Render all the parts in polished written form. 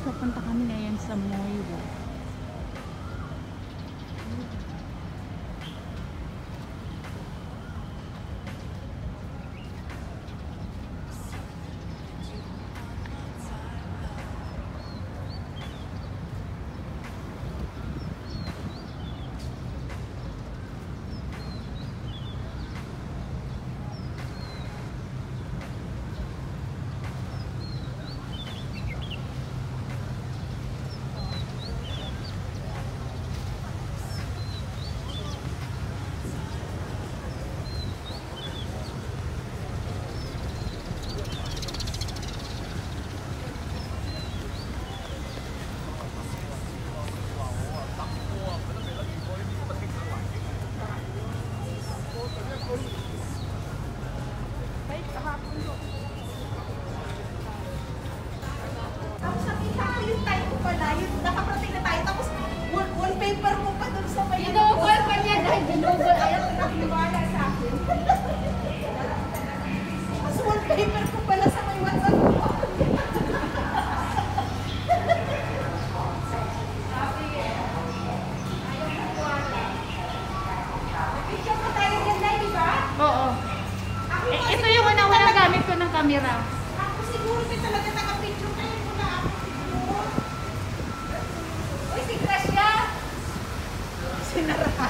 Papunta kami ngayon sa Moiwo. Tapos nakita ko yung time ko pala, yung nakaprating na tayo, tapos wallpaper mo pa dun sa may... Ginugol pa niya dahil ginugol. Ayaw ko nakiwala sa akin. Tapos wallpaper ko pala sa may WhatsApp ko. Picture ko tayo ganda, di ba? Oo. Ito yung unang gamit ko ng camera. Ako siguro may talaga nakapicture kayo ko na ako siguro. Uy, si Gracia! Sinarahan.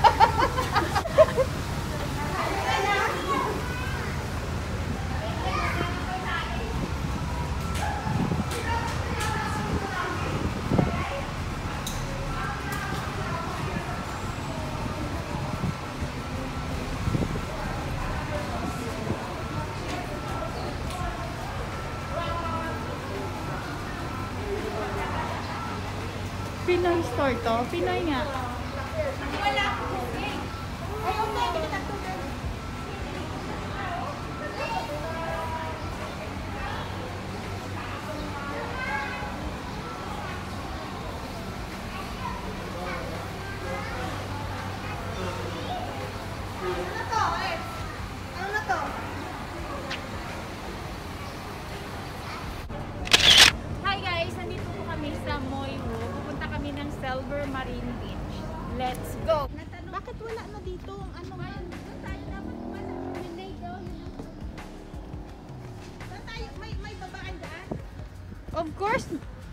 Pinoy store to. Pinoy nga. Wala. Ay, okay, pinatatugan. Ano na to, eh? Ano na to? Hi guys! Nandito po kami sa Moiwo. Pupunta kami ng Silver Marine Beach. Let's go! Bakit wala na dito? Ano nga? Saan tayo? May babaan dyan? Of course!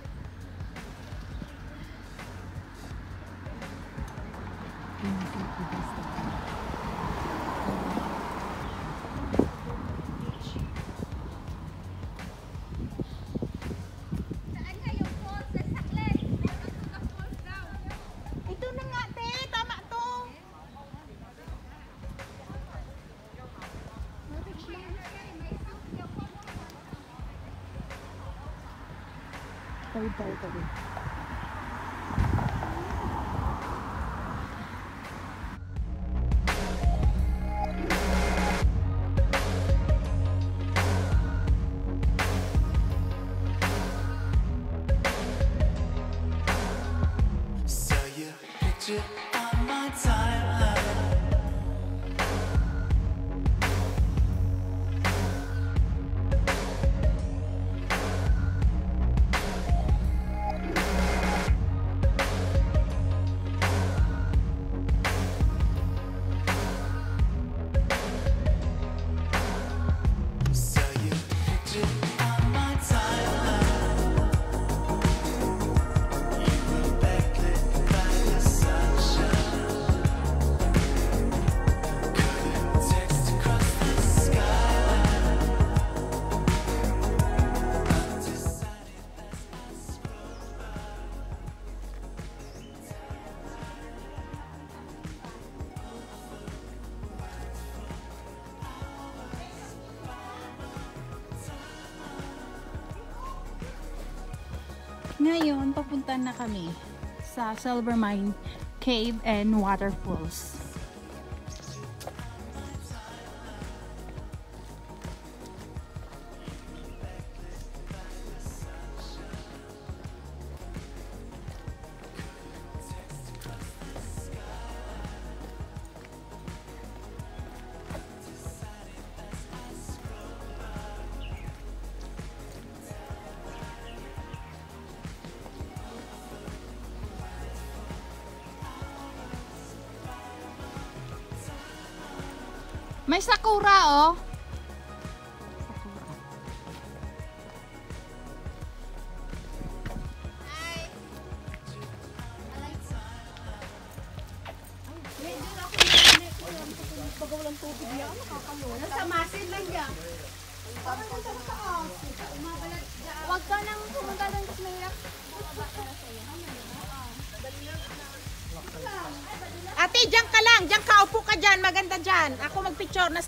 Saan nga yung falls? Sa Saklan. Sa falls daw. Ito na nga, te. Tama to. Tawid. Saw your picture on my timeline. Saw your picture on my timeline. You were backlit by the sunshine. Couldn't text across the skyline. Undecided as I scroll by. Ngayon, papunta na kami sa Silver Mine Cave and Waterfalls. May sakura, oh. Sakura. Nasa masin lang yan. Huwag ka nang pumunta doon kasi mahirap. Ate, diyan ka lang. Diyan ka. Upo ka dyan. Maganda dyan. Ako magpicture na.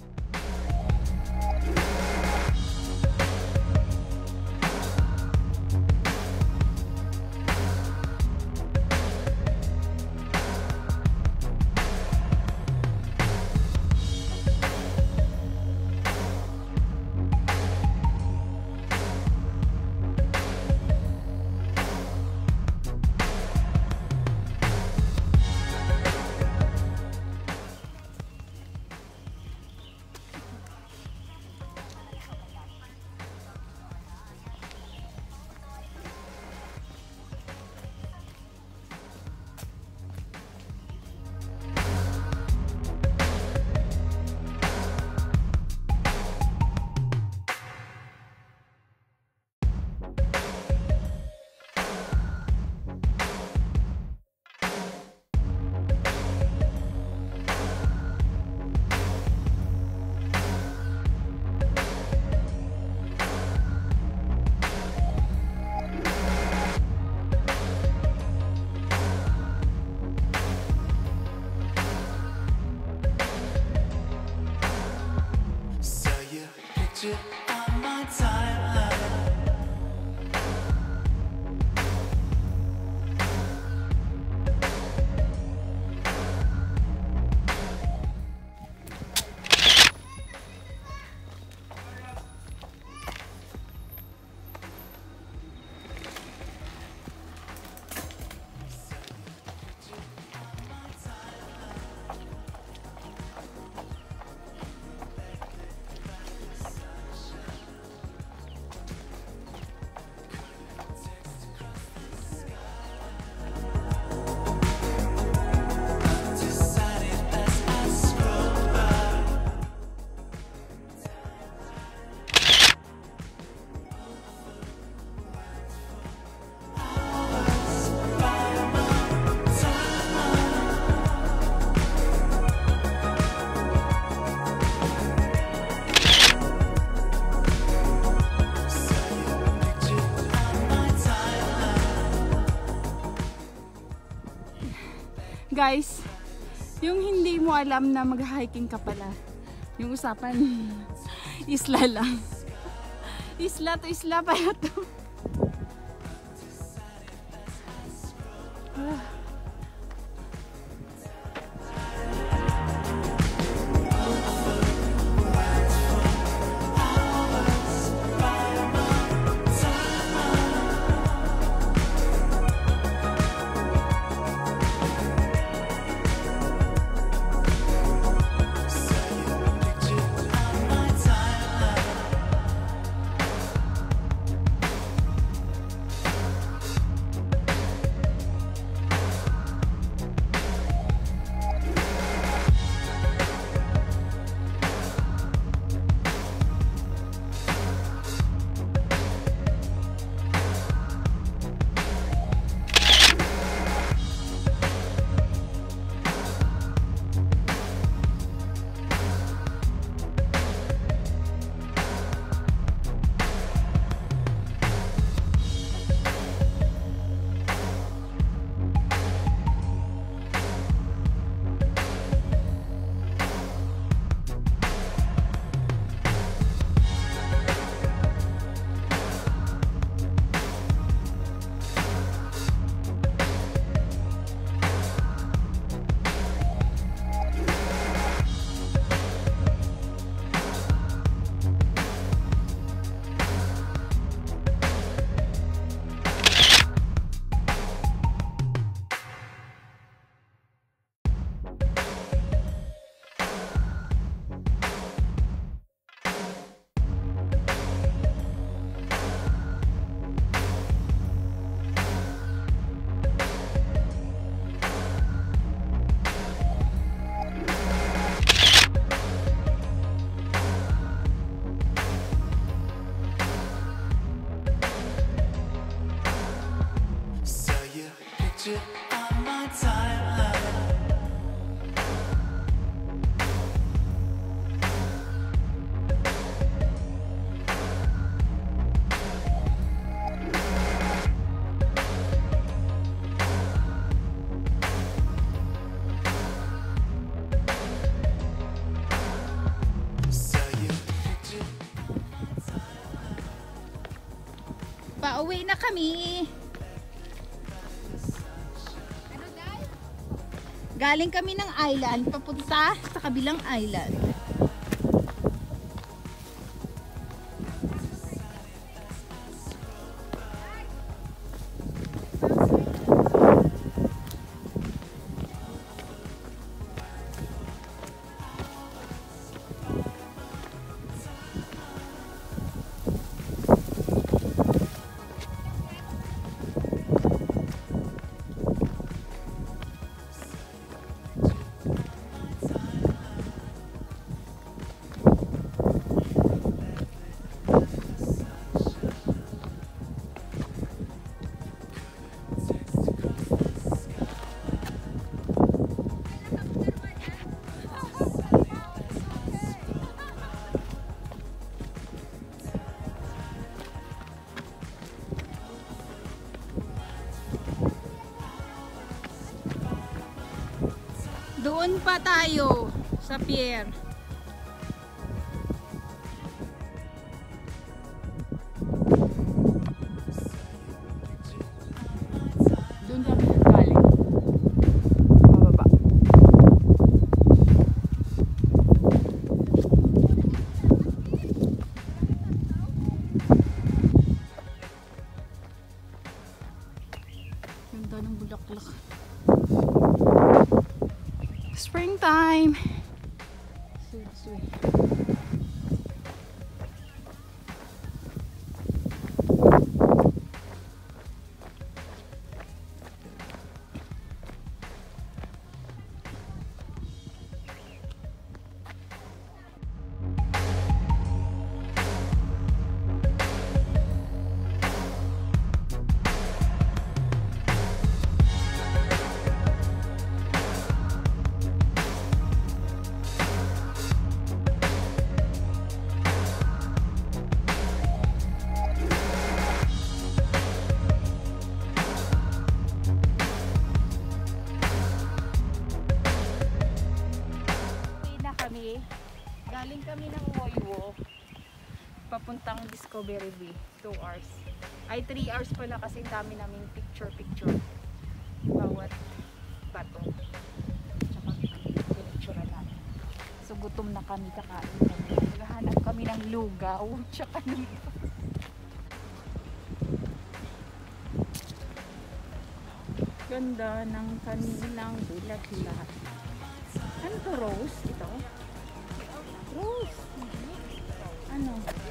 Saw your picture on my timeline. Decided as I scroll by. Guys, yung hindi mo alam na mag-hiking ka pala. Yung usapan, isla lang. Isla to isla pala to. Picture on my timeline. picture on my timeline. So you picture Pauwi na kami. Ano guys? Galing kami ng island papunta sa kabilang island. Doon pa tayo sa pier. Doon kami galing. Pababa. Ganda ng bulaklak. Springtime. Sweet, sweet. Galing kami ng Moiwo papuntang Discovery Bay. 2 hours. Ay 3 hours pala kasi dami namin picture bawat bato. Tsaka pinicture namin. So gutom na kami, kakain kami. Naghahanap kami ng lugaw. Tsaka ng ganda ng kanilang bulaklak. Ano to, rose? Ito? Rose. Ano?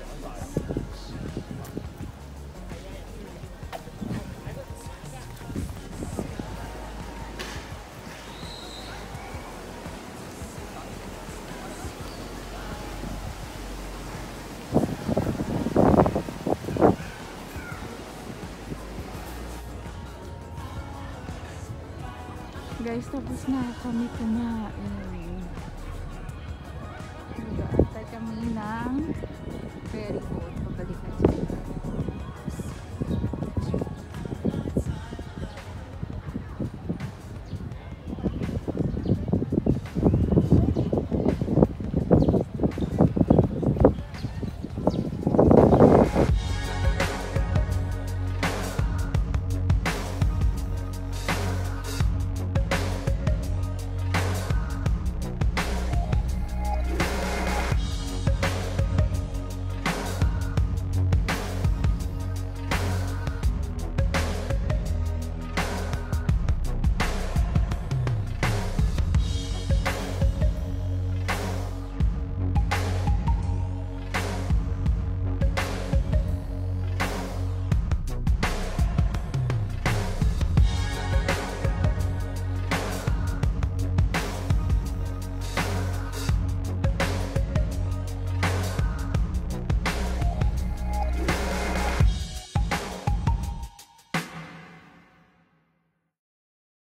Guys, tapos na kami kumain. Nag-aantay kami ng ferry boat. Pabalik na siya.